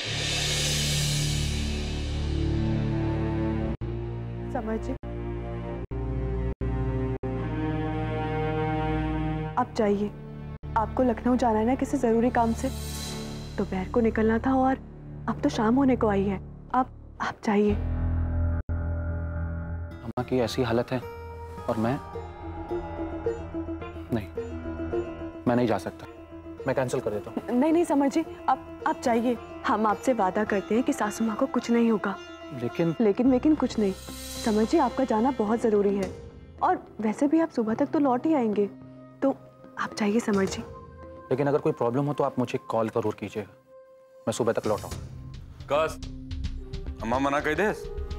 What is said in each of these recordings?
Summer जी, आप जाइए। आपको लखनऊ जाना है ना किसी जरूरी काम से, दोपहर को निकलना था और अब तो शाम होने को आई है। आप जाइए। अम्मा की ऐसी हालत है और मैं नहीं जा सकता। मैं कैंसिल कर देता हूँ। नहीं समर जी, आप जाइए। हम आपसे वादा करते हैं कि सासू माँ को कुछ नहीं होगा। लेकिन कुछ नहीं। समर जी, आपका जाना बहुत जरूरी है और वैसे भी आप सुबह तक तो लौट ही आएंगे, तो आप जाइए समर जी। लेकिन अगर कोई प्रॉब्लम हो तो आप मुझे कॉल जरूर कीजिएगा, मैं सुबह तक लौट आऊँ। कस अम्मा मना कह दे।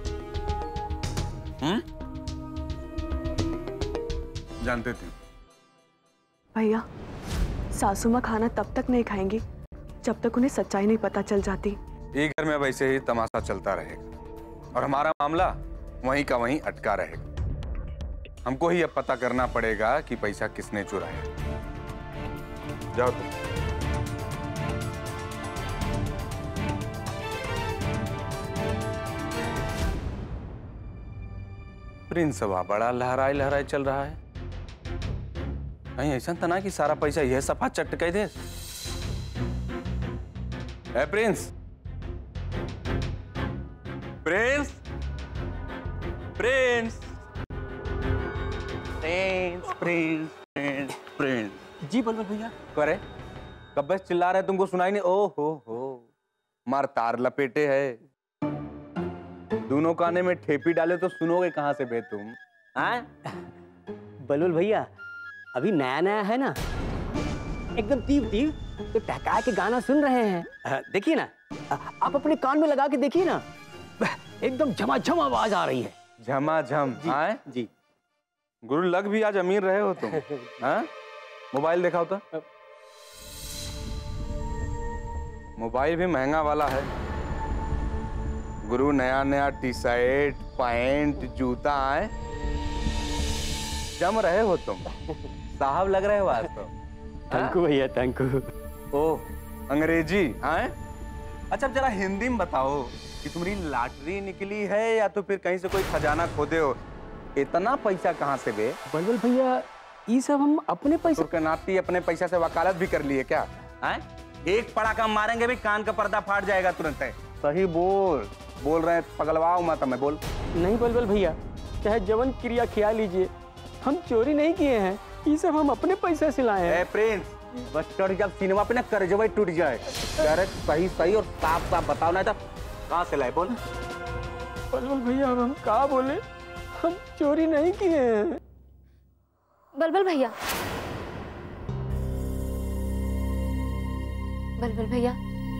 जानते थे भैया, सासू माँ खाना तब तक नहीं खाएंगी जब तक उन्हें सच्चाई नहीं पता चल जाती। ये घर में वैसे ही तमाशा चलता रहेगा और हमारा मामला वहीं का वहीं अटका रहेगा। हमको ही अब पता करना पड़ेगा कि पैसा किसने चुराया। जाओ तुम। प्रिंस सभा बड़ा लहराई लहराई चल रहा है। कहीं ऐसा तो ना कि सारा पैसा यह सफा चट कह दे। Prince Prince Prince Prince Prince Prince Prince. जी बलवल भैया। करे कब बस चिल्ला रहे, तुमको सुनाई नहीं? ओ हो मार तार लपेटे है। दोनों काने में ठेपी डाले तो सुनोगे कहां से बे तुम? बलवल भैया अभी नया नया है ना, एकदम तीव तीव तो टहका के गाना सुन रहे हैं। देखिए ना, आप अपने कान में लगा के देखिए ना, एकदम झमाझम आवाज आ रही है। झमाझम? आए जी। गुरु लग भी आज अमीर रहे हो तुम। हाँ, मोबाइल दिखाओ तो। मोबाइल भी महंगा वाला है गुरु। नया नया टी शर्ट पैंट जूता आए, जम रहे हो तुम। साहब लग रहे हो आज तो। थैंक यू भैया, थैंक यू। ओ अंग्रेजी आए। अच्छा अब जरा हिंदी में बताओ कि तुम्हारी लॉटरी निकली है या तो फिर कहीं से कोई खजाना खोदे हो? इतना पैसा कहाँ से बे? बलवल भैया ये सब हम अपने पैसे के नाती अपने पैसा से वकालत भी कर लिए क्या? आए? एक पड़ाका मारेंगे भी कान का पर्दा फाट जाएगा तुरंत। सही बोल रहे हैं, पगलवाओ मत हमें। बोल। नहीं बलवल भैया, चाहे जवन क्रिया खिया लीजिए, हम चोरी नहीं किए हैं, ये सब हम अपने पैसे से लाए हैं। प्रिंस बस चढ़ जब सिनेमा पे ना करजवा टूट जाए। सही और साफ साफ बताओ ना, तो कहाँ से लाए? बोल। बलवल भैया अब हम कहाँ बोले, हम चोरी नहीं किए हैं। बलबल भैया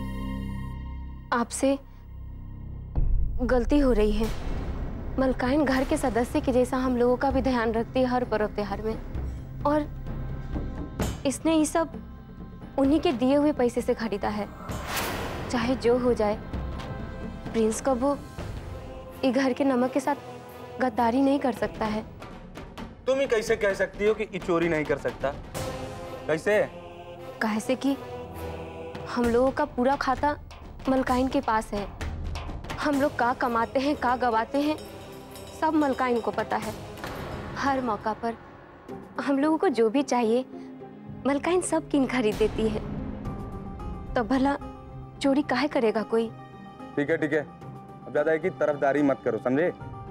आपसे गलती हो रही है। मलकाइन घर के सदस्य के जैसा हम लोगों का भी ध्यान रखती है हर पर्व त्योहार में, और इसने ये सब उन्हीं के दिए हुए पैसे से खरीदा है। चाहे जो हो जाए, प्रिंस को वो ये घर के नमक के साथ गद्दारी नहीं कर सकता है। तुम ही कैसे कह सकती हो कि ये चोरी नहीं कर सकता? कैसे कि हम लोगों का पूरा खाता मलकाइन के पास है। हम लोग का कमाते हैं, का गवाते हैं, सब मलकाइन को पता है। हर मौका पर हम लोगों को जो भी चाहिए मलकाइन सब किन खरीद देती है, तो भला चोरी काहे करेगा कोई? ठीक है, अब ज्यादा की तरफदारी मत करो, समझे?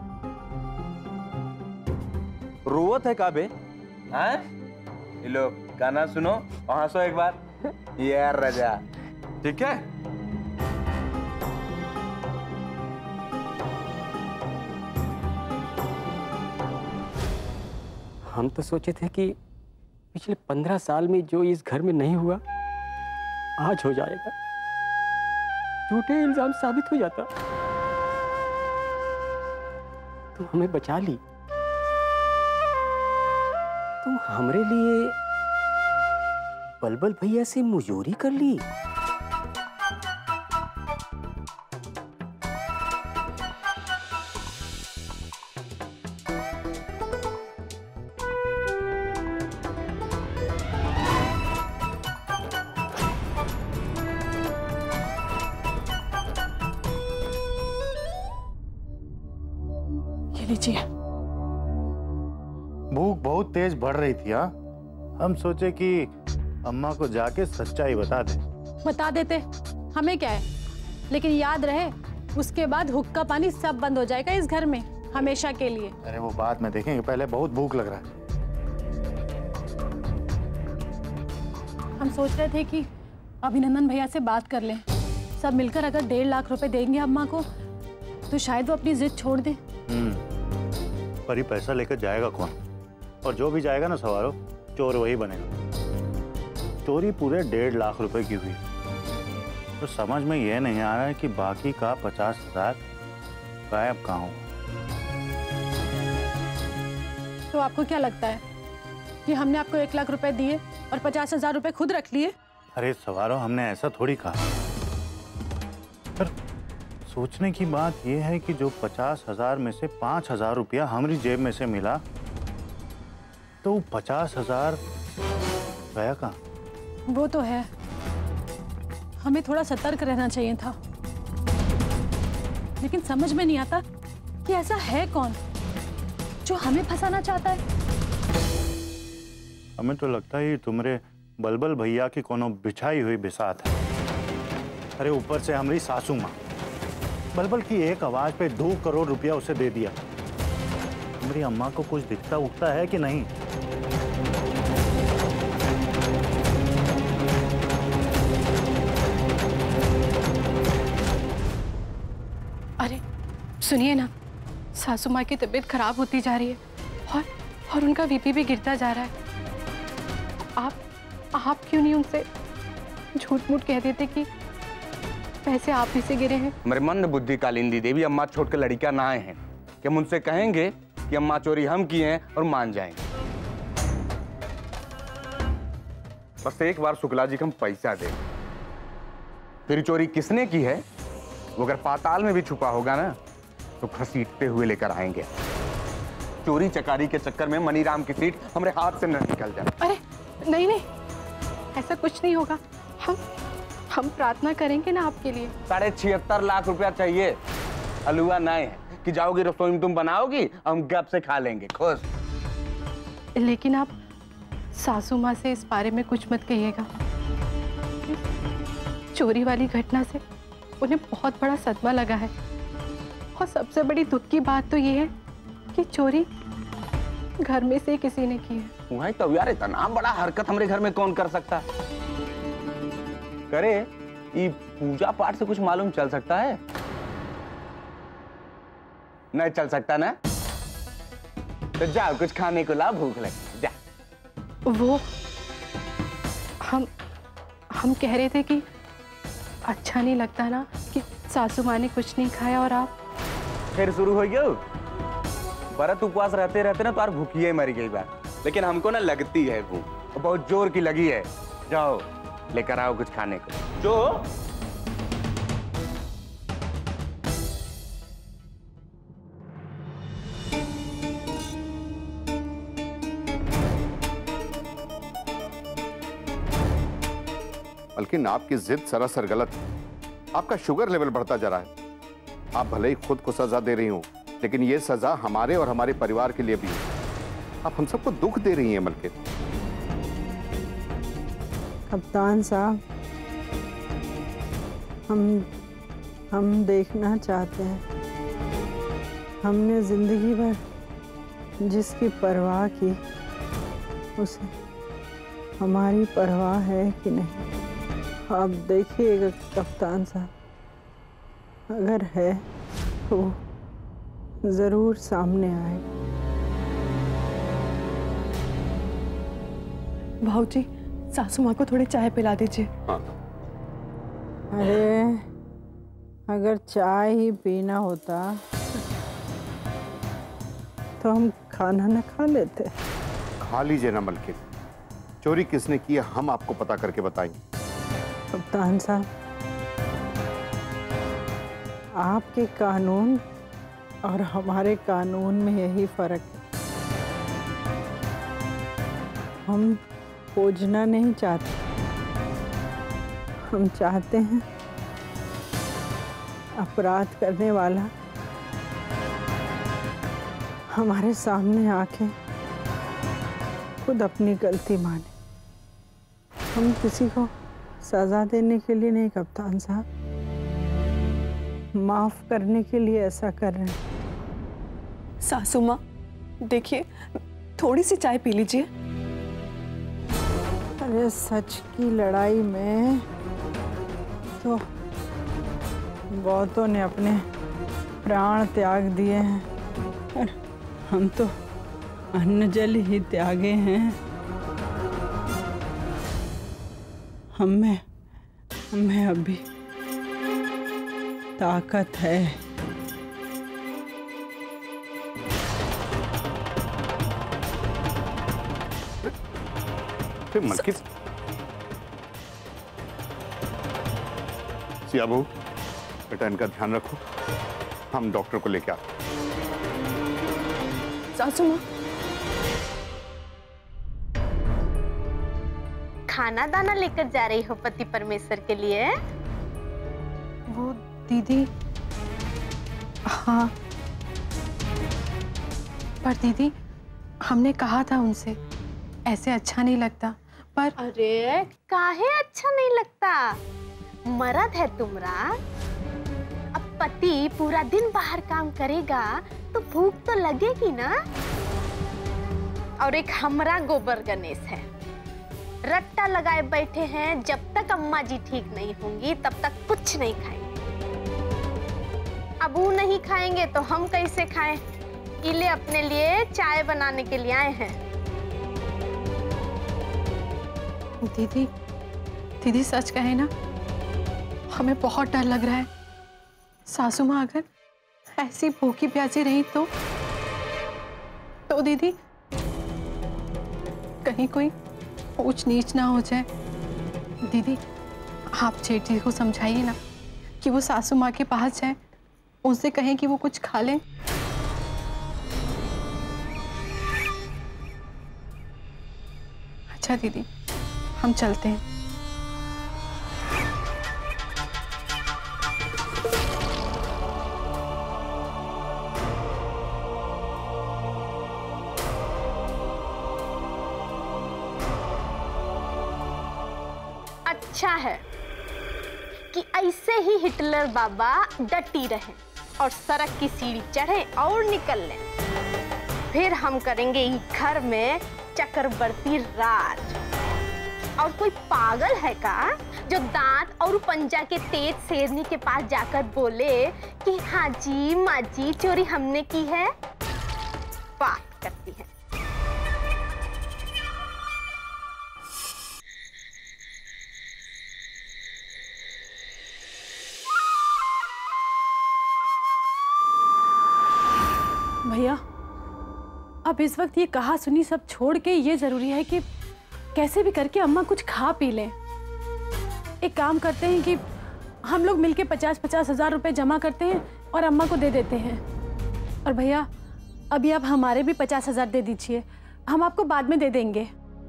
रोवत है काबे? हाँ? ये लो गाना सुनो और हंसो एक बार। यार रजा, ठीक है? हम तो सोचे थे कि पिछले 15 साल में जो इस घर में नहीं हुआ आज हो जाएगा। झूठे इल्जाम साबित हो जाता तुम हमें बचा ली। तुम हमरे लिए बलबल भैया से मुजोरी कर ली। लीजिए। भूख बहुत तेज बढ़ रही थी। हाँ, हम सोचे कि अम्मा को जाके सच्चाई बता दें। बता देते, हमें क्या है, लेकिन याद रहे उसके बाद हुक्का पानी सब बंद हो जाएगा इस घर में हमेशा के लिए। अरे वो बाद में देखेंगे, पहले बहुत भूख लग रहा है। हम सोच रहे थे कि अभिनंदन भैया से बात कर लें, सब मिलकर अगर 1.5 लाख रुपए देंगे अम्मा को तो शायद वो अपनी जिद छोड़ दे। पर ये पैसा लेकर जाएगा कौन? और जो भी जाएगा ना सवारो, चोर वही बनेगा। चोरी पूरे 1.5 लाख रुपए की हुई, तो समझ में यह नहीं आ रहा है कि बाकी का 50,000 गायब कहाँ हुआ। तो आपको क्या लगता है कि हमने आपको 1 लाख रुपए दिए और 50,000 रुपए खुद रख लिए? अरे सवारो, हमने ऐसा थोड़ी कहा। पर सोचने की बात यह है कि जो 50,000 में से 5,000 रुपया हमारी जेब में से मिला, तो 50,000 गया कहाँ? वो तो है, हमें थोड़ा सतर्क रहना चाहिए था, लेकिन समझ में नहीं आता कि ऐसा है कौन जो हमें फंसाना चाहता है। हमें तो लगता है तुम्हारे बलबल भैया की कोनो बिछाई हुई बिसात है। अरे ऊपर से हमारी सासू माँ बलबल की एक आवाज पे 2 करोड़ रुपया उसे दे दिया। हमारी अम्मा को कुछ दिखता उठता है कि नहीं? अरे सुनिए ना, सासू माँ की तबीयत खराब होती जा रही है और उनका बीपी भी गिरता जा रहा है। आप क्यों नहीं उनसे झूठ मूठ कह देते कि पैसे आप ही से गिरे हैं? मेरे मन में बुद्धि कालिंदी देवी, अम्मा छोड़ के लड़कियां ना आए हैं कि हम उनसे कहेंगे कि अम्मा चोरी हम किए हैं और मान जाएंगे। बस एक बार शुक्ला जी को हम पैसा दें, फिर चोरी किसने की है वो अगर पाताल में भी छुपा होगा ना तो घसीटते हुए लेकर आएंगे। चोरी चकारी के चक्कर में मनीराम की सीट हमारे हाथ से न निकल जाए। अरे नहीं नहीं, ऐसा कुछ नहीं होगा। हम प्रार्थना करेंगे ना आपके लिए। 76.5 लाख रुपया चाहिए। अलुआ नहीं है कि जाओगी रसोई में तुम बनाओगी, हम गप से खा लेंगे खुश। लेकिन आप सासू माँ से इस बारे में कुछ मत कहिएगा। चोरी वाली घटना से उन्हें बहुत बड़ा सदमा लगा है, और सबसे बड़ी दुख की बात तो ये है कि चोरी घर में से किसी ने की है। वही तो यार, इतना बड़ा हरकत हमारे घर में कौन कर सकता है? करे ये पूजा पाठ से कुछ मालूम चल सकता है? नहीं चल सकता ना? तो जाओ कुछ खाने को लाओ, भूख लगी। जा। वो हम कह रहे थे कि अच्छा नहीं लगता ना कि सासू माँ ने कुछ नहीं खाया और आप फिर शुरू हो गया। व्रत उपवास रहते रहते ना तो यार भूखिए मर गई बात, लेकिन हमको ना लगती है भूख, बहुत जोर की लगी है। जाओ लेकर आओ कुछ खाने को। जो बल्कि आपकी जिद सरासर गलत है। आपका शुगर लेवल बढ़ता जा रहा है। आप भले ही खुद को सजा दे रही हो, लेकिन ये सजा हमारे और हमारे परिवार के लिए भी है। आप हम सबको दुख दे रही हैं। बल्कि कप्तान साहब, हम देखना चाहते हैं हमने जिंदगी भर जिसकी परवाह की उसे हमारी परवाह है कि नहीं। आप देखिएगा कप्तान साहब, अगर है तो जरूर सामने आएगा। भाऊजी, सासू माँ को थोड़ी चाय पिला दीजिए। हाँ। अरे अगर चाय ही पीना होता तो हम खाना न खा लेते। खा लीजिए ना। बल्कि चोरी किसने की है हम आपको पता करके बताएंगे। कप्तान साहब, आपके कानून और हमारे कानून में यही फर्क है। हम खोजना नहीं चाहते, हम चाहते हैं अपराध करने वाला हमारे सामने आके खुद अपनी गलती माने। हम किसी को सजा देने के लिए नहीं कप्तान साहब, माफ करने के लिए ऐसा कर रहे हैं। सासू माँ देखिए, थोड़ी सी चाय पी लीजिए। अरे सच की लड़ाई में तो बहुतों ने अपने प्राण त्याग दिए हैं और हम तो अन्न जल ही त्यागे हैं। हमें अभी ताकत है। मलकित, सिया बहू, बेटा इनका ध्यान रखो, हम डॉक्टर को लेके आते। सासू माँ, खाना दाना लेकर जा रही हो पति परमेश्वर के लिए? वो दीदी, हाँ, पर दीदी हमने कहा था उनसे ऐसे अच्छा नहीं लगता, पर अरे काहे अच्छा नहीं लगता? मर्द है तुमरा, अब पति पूरा दिन बाहर काम करेगा तो भूख तो लगेगी ना। और एक हमरा गोबर गणेश है, रट्टा लगाए बैठे हैं, जब तक अम्मा जी ठीक नहीं होंगी तब तक कुछ नहीं खाएंगे। अब वो नहीं खाएंगे तो हम कैसे खाएं? इले अपने लिए चाय बनाने के लिए आए हैं। दीदी, दीदी सच कहे ना, हमें बहुत डर लग रहा है। सासू माँ अगर ऐसी भूखी प्यासी रही तो दीदी कहीं कोई ऊंच नीच ना हो जाए। दीदी आप जेठ जी को समझाइए ना कि वो सासू माँ के पास जाए, उनसे कहें कि वो कुछ खा लें। अच्छा दीदी, हम चलते हैं। अच्छा है कि ऐसे ही हिटलर बाबा डटी रहे और सड़क की सीढ़ी चढ़े और निकल लें। फिर हम करेंगे इस घर में चक्रवर्ती राज। और कोई पागल है का जो दांत और पंजा के तेज शेरनी के पास जाकर बोले कि हाँ जी माँ जी चोरी हमने की है? बात करती है। भैया, अब इस वक्त ये कहा सुनी सब छोड़ के ये जरूरी है कि कैसे भी करके अम्मा कुछ खा पी लें। एक काम करते हैं कि हम लोग मिलके 50-50 हजार रुपए जमा करते हैं और अम्मा को दे देते हैं। और भैया अभी आप हमारे भी 50 हजार दे दीजिए, हम आपको बाद में दे देंगे।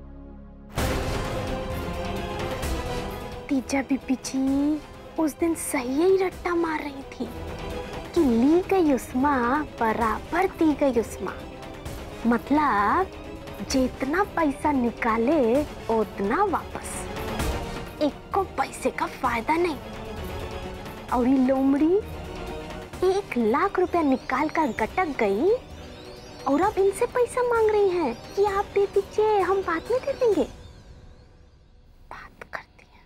तीजा बीबी जी उस दिन सही ही रट्टा मार रही थी कि ली गई उस्मा बराबर दी गई उस्मा। मतलब जितना पैसा निकाले उतना वापस, एक को पैसे का फायदा नहीं। और ये लोमड़ी 1 लाख रुपया निकाल कर गटक गई और अब इनसे पैसा मांग रही हैं कि आप दे दीजिए, हम बाद में दे देंगे। बात करती हैं।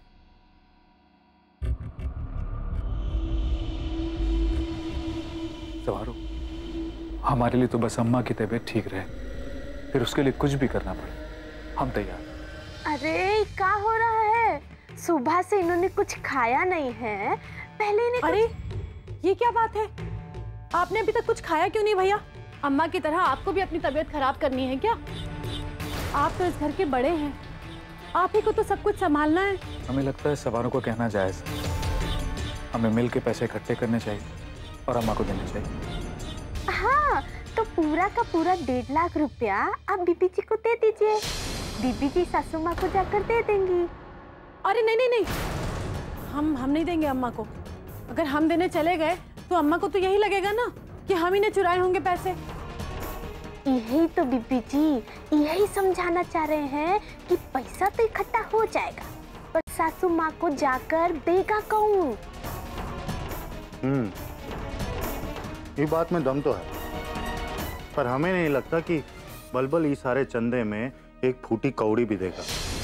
सवारो, हमारे लिए तो बस अम्मा की तबीयत ठीक रहे, फिर उसके लिए कुछ भी करना पड़े, हम तैयार। अरे क्या हो रहा है? सुबह से इन्होंने कुछ खाया नहीं है, पहले इन्हें अरे ये क्या बात है? आपने अभी तक कुछ खाया क्यों नहीं भैया? अम्मा की तरह आपको भी अपनी तबीयत खराब करनी है क्या? आप तो इस घर के बड़े हैं, आप ही को तो सब कुछ संभालना है। हमें लगता है सवारों को कहना जायज है, हमें मिल के पैसे इकट्ठे करने चाहिए और अम्मा को देने चाहिए। हाँ, तो पूरा का पूरा 1.5 लाख रुपया आप बीबी जी को दे दीजिए, बीबी जी सासू माँ को जाकर दे देंगी। अरे नहीं नहीं नहीं, हम नहीं देंगे अम्मा को। अगर हम देने चले गए तो अम्मा को तो यही लगेगा ना कि हम ही ने चुराए होंगे पैसे। यही तो बीबी जी, यही समझाना चाह रहे हैं कि पैसा तो इकट्ठा हो जाएगा, पर सासू माँ को जाकर देगा कौन? ये बात में दम तो है, पर हमें नहीं लगता कि बलबल इस सारे चंदे में एक फूटी कौड़ी भी देगा।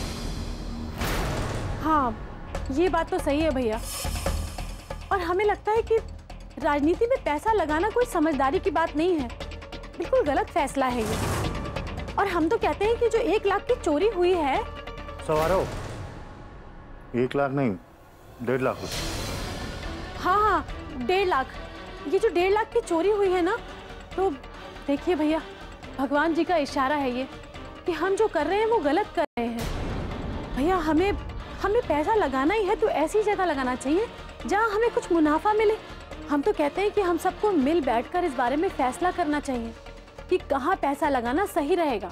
हाँ, ये बात तो सही है भैया। और हमें लगता है कि राजनीति में पैसा लगाना कोई समझदारी की बात नहीं है, बिल्कुल गलत फैसला है ये। और हम तो कहते हैं कि जो 1 लाख की चोरी हुई है। सवारो 1 लाख नहीं, 1.5 लाख रुपए। हाँ, 1.5 लाख। ये जो 1.5 लाख की चोरी हुई है ना, तो देखिए भैया, भगवान जी का इशारा है ये कि हम जो कर रहे हैं वो गलत कर रहे हैं। भैया हमें पैसा लगाना ही है तो ऐसी जगह लगाना चाहिए जहाँ हमें कुछ मुनाफा मिले। हम तो कहते हैं कि हम सबको मिल बैठकर इस बारे में फैसला करना चाहिए कि कहाँ पैसा लगाना सही रहेगा।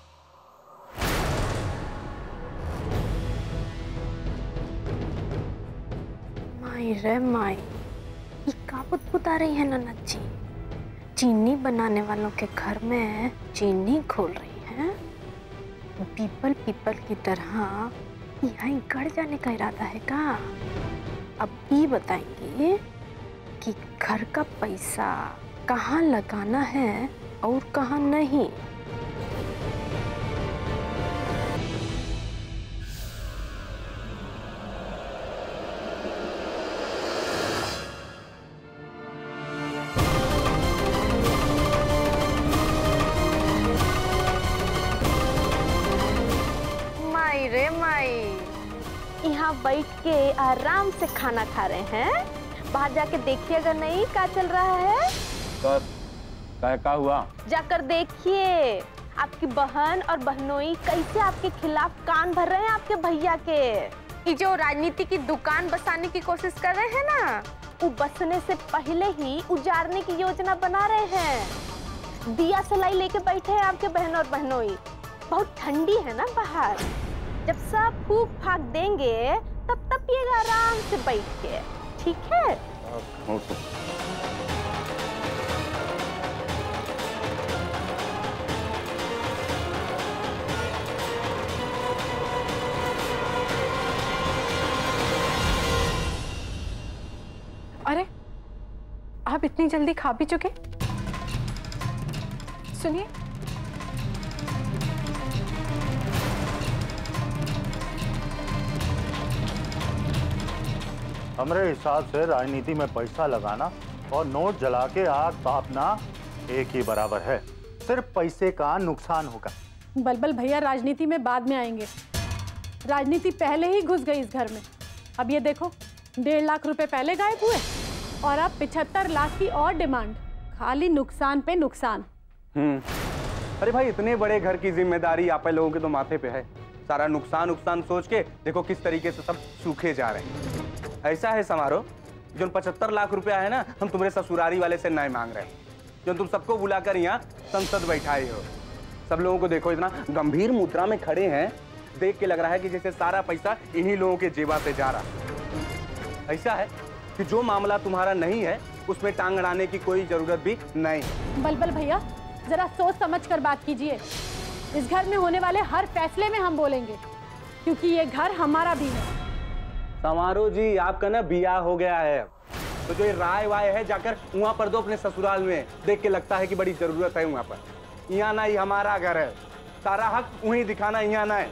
माई रे माई, ये का बुदबुदा रही है ननद जी? चीनी बनाने वालों के घर में चीनी खोल रही है। पीपल की तरह यहाँ गड़ जाने का इरादा है का? अब ये बताएंगे कि घर का पैसा कहाँ लगाना है और कहाँ नहीं। माई रे माई, यहाँ बैठ के आराम से खाना खा रहे हैं। बाहर जाके देखिएगा नहीं क्या चल रहा है। क्या हुआ? जाकर देखिए आपकी बहन और बहनोई कैसे आपके खिलाफ कान भर रहे हैं आपके भैया के। ये जो राजनीति की दुकान बसाने की कोशिश कर रहे हैं ना, वो बसने से पहले ही उजाड़ने की योजना बना रहे हैं। दिया सलाई लेके बैठे हैं आपके बहन और बहनोई। बहुत ठंडी है ना बाहर, जब सब फूक फाक देंगे तब पिएगा आराम से बैठ के, ठीक है? अरे, आप इतनी जल्दी खा भी चुके? सुनिए, हमारे हिसाब से राजनीति में पैसा लगाना और नोट जला के आग तापना एक ही बराबर है। सिर्फ पैसे का नुकसान होगा। बलबल भैया राजनीति में बाद में आएंगे। राजनीति पहले ही घुस गई इस घर में। अब ये देखो, 1.5 लाख रुपए पहले गायब हुए और अब 75 लाख की और डिमांड। खाली नुकसान पे नुकसान। अरे भाई, इतने बड़े घर की जिम्मेदारी आप लोगों के तो माथे पे है। सारा नुकसान सोच के देखो किस तरीके से सब सूखे जा रहे हैं। ऐसा है समारोह, जो 75 लाख रुपया है ना, हम तुम्हारे ससुरारी वाले से नहीं मांग रहे हैं, जो तुम सबको बुलाकर यहाँ संसद बैठाए हो। सब लोगों को देखो, इतना गंभीर मुद्रा में खड़े हैं, देख के लग रहा है कि जैसे सारा पैसा इन्हीं लोगों के जेबा से जा रहा। ऐसा है कि जो मामला तुम्हारा नहीं है उसमें टांग अड़ाने की कोई जरूरत भी नहीं। बलबल भैया, जरा सोच समझ कर बात कीजिए। इस घर में होने वाले हर फैसले में हम बोलेंगे, क्योंकि ये घर हमारा भी है। समारोह जी, आपका ना बियाह हो गया है, तो जो ये राय वाय है जाकर वहाँ पर दो अपने ससुराल में। देख के लगता है कि बड़ी जरूरत है वहाँ पर। यहाँ ना ही हमारा घर है, सारा हक वहीं दिखाना यहाँ ना है।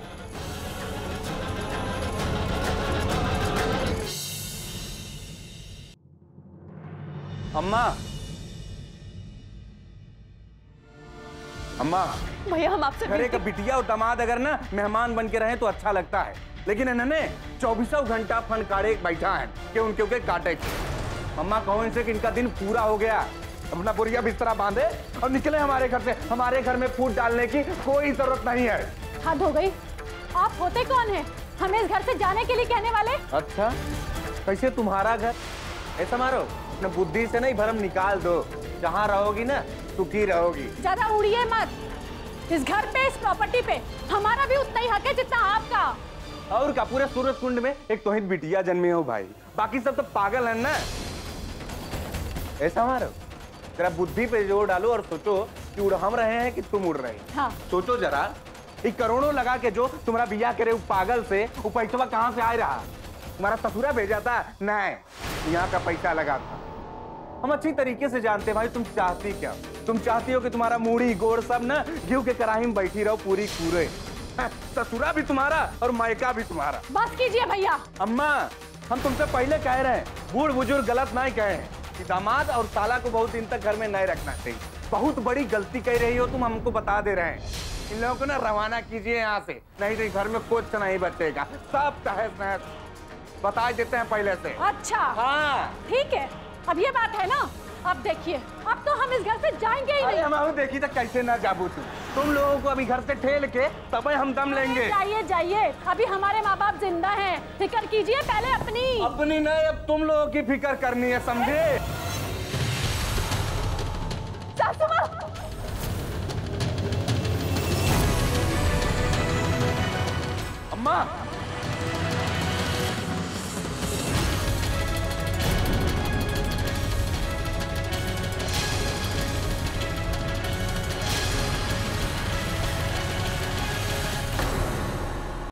अम्मा, अम्मा भैया, हम आपसे घरे का बिटिया और दामाद अगर ना मेहमान बन के रहे तो अच्छा लगता है, लेकिन इन्होंने 24 घंटा फन काटे बैठा है कि उनके काटे। अम्मा कहो इनसे कि इनका दिन पूरा हो गया, अपना बोरिया बिस्तरा बांधे और निकले हमारे घर से। हमारे घर में फूट डालने की कोई जरूरत नहीं है। हद हो गई। आप होते कौन हैं हमें इस घर से जाने के लिए कहने वाले? अच्छा, कैसे तुम्हारा घर? ऐसा मारो, अपने बुद्धि से नहीं भरम निकाल दो। जहाँ रहोगी ना सुखी रहोगी। ज्यादा उड़िए मत। इस घर पे, इस प्रॉपर्टी पे हमारा भी उतना ही हक है जितना आपका। और क्या, पूरे सूरज कुंड में एक तोहिद बिटिया जन्मे हो भाई, बाकी सब तो पागल है ना। ऐसा मारो, जरा बुद्धि पे जोर डालो और सोचो कि उड़ हम रहे हैं कि तुम उड़ रहे हैं। हाँ। सोचो जरा, ये करोड़ों लगा के जो तुम्हारा बिया करे पागल से, वो पैसा कहाँ से आ रहा? तुम्हारा ससुरा भेजा था? नहीं, यहाँ का पैसा लगा था। हम अच्छी तरीके से जानते हैं भाई तुम चाहती क्या। तुम चाहती हो कि तुम्हारा मूड़ी गोड़ सब ना घी के कढ़ाई में बैठी रहो पूरी पूरे। ससुरा भी तुम्हारा और मायका भी तुम्हारा। बस कीजिए भैया। अम्मा, हम तुमसे पहले कह रहे हैं, बूढ़ बुजुर्ग गलत नहीं कहे हैं कि दामाद और साला को बहुत दिन तक घर में नहीं रखना चाहिए। बहुत बड़ी गलती कह रही हो तुम, हमको बता दे रहे हैं। इन लोगों को ना रवाना कीजिए यहाँ से, नहीं तो घर में कुछ नहीं बचेगा, सब तहस नहस। बता देते हैं पहले से। अच्छा हाँ ठीक है, अब ये बात है ना। अब देखिए, अब तो हम इस घर से जाएंगे ही नहीं। हम देखी तो कैसे ना जाबू तुम लोगों को अभी घर से ठेल के तब हम दम लेंगे। जाइए जाइए, अभी हमारे माँ बाप जिंदा हैं, फिक्र कीजिए पहले अपनी। अपनी नहीं, अब तुम लोगों की फिक्र करनी है, समझे? सासू माँ, अम्मा